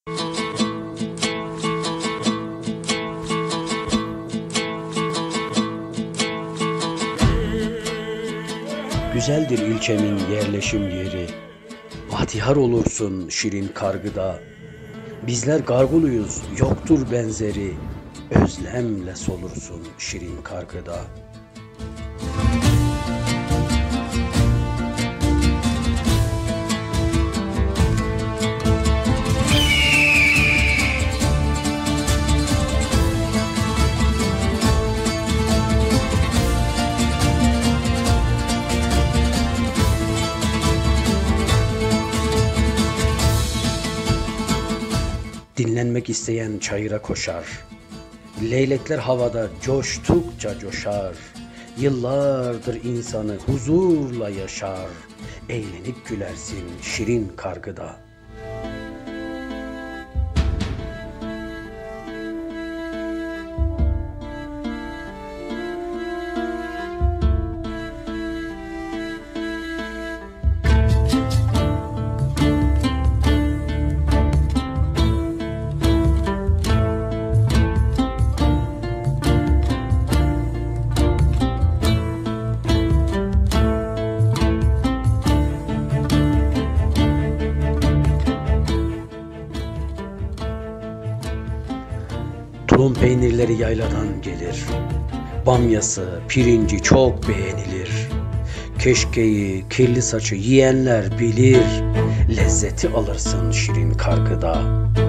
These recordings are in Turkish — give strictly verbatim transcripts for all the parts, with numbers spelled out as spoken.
Güzeldir ilçemin yerleşim yeri, bahtiyar olursun şirin kargıda. Bizler garguluyuz, yoktur benzeri, özlemle solursun şirin kargıda. Dinlenmek isteyen çayıra koşar, leylekler havada coştukça coşar, yıllardır insanı huzurla yaşar, eğlenip gülersin şirin kargıda. Tulum peynirleri yayladan gelir, bamyası, pirinci çok beğenilir. Keşkeyi, kirli saçı yiyenler bilir, lezzeti alırsın şirin kargıda.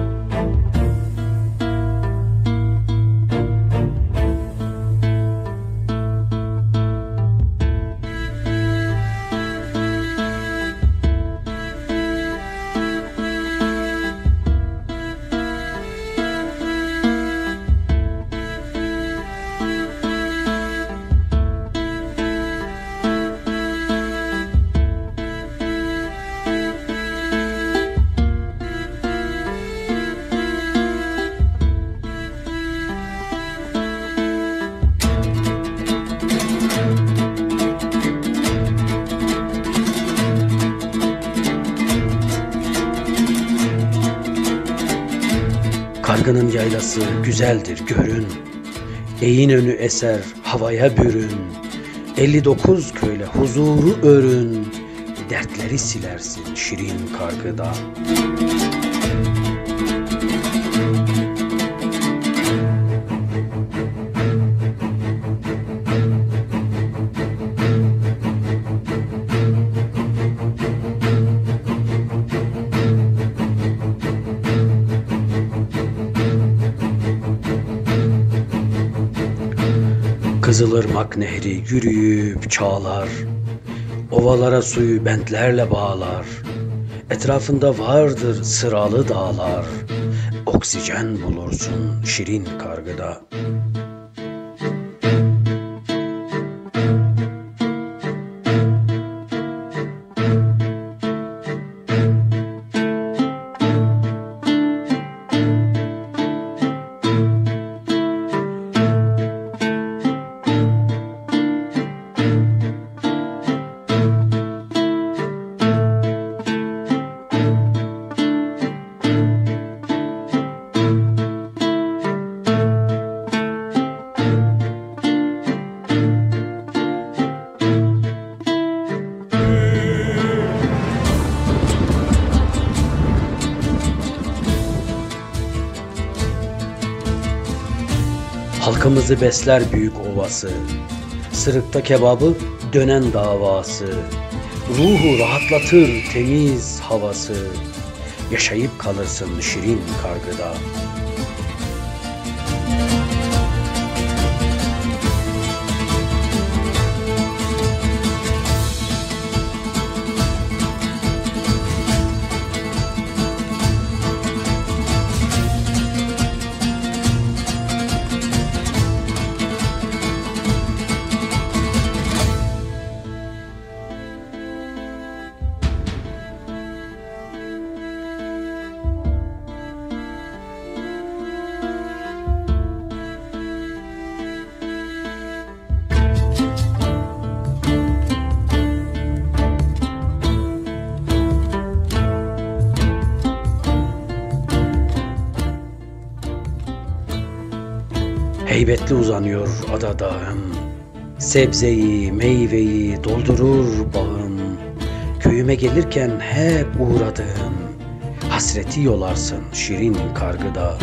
Kargının yaylası güzeldir görün, eğin önü eser havaya bürün. elli dokuz köyle huzuru örün, dertleri silersin şirin kargıda. Kızılırmak nehri yürüyüp çağlar, ovalara suyu bentlerle bağlar. Etrafında vardır sıralı dağlar, oksijen bulursun şirin kargıda. Halkımızı besler büyük ovası, sırıkta kebabı dönen davası. Ruhu rahatlatır temiz havası, yaşayıp kalırsın şirin kargıda. Heybetli uzanıyor ada dağım, sebzeyi, meyveyi doldurur bağım. Köyüme gelirken hep uğradığım, hasreti yolarsın şirin kargıda.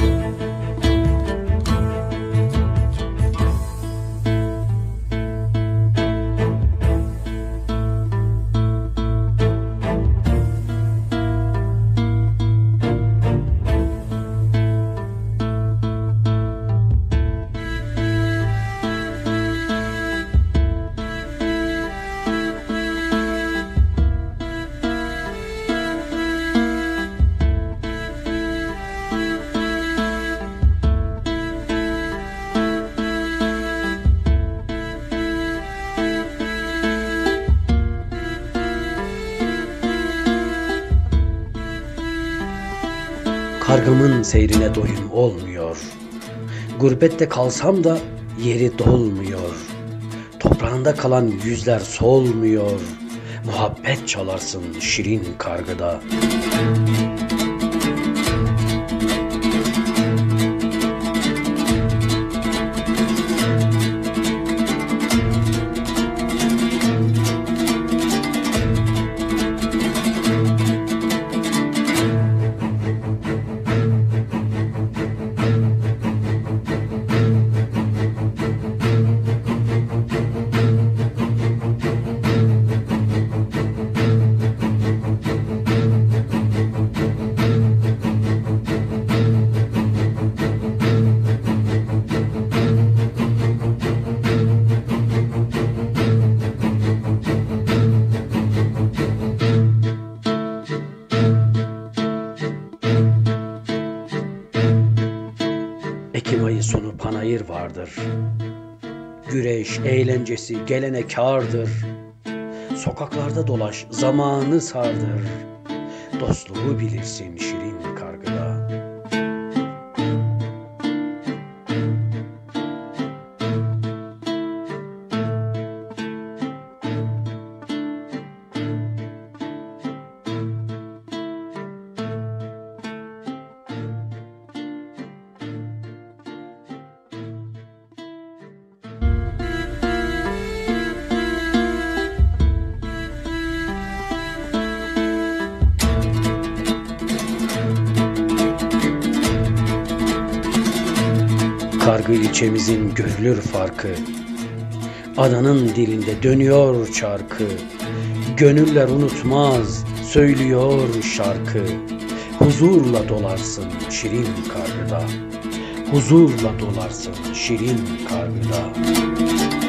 Kargımın seyrine doyum olmuyor. Gurbette kalsam da yeri dolmuyor. Toprağında kalan yüzler solmuyor. Muhabbet çalarsın şirin kargıda. Ekim ayı sonu panayır vardır. Güreş, eğlencesi gelene kârdır. Sokaklarda dolaş, zamanı sardır. Dostluğu bilirsin şirin kargıda. Kargı ilçemizin görülür farkı, adanın dilinde dönüyor çarkı. Gönüller unutmaz, söylüyor şarkı. Huzurla dolarsın şirin kargıda. Huzurla dolarsın şirin kargıda.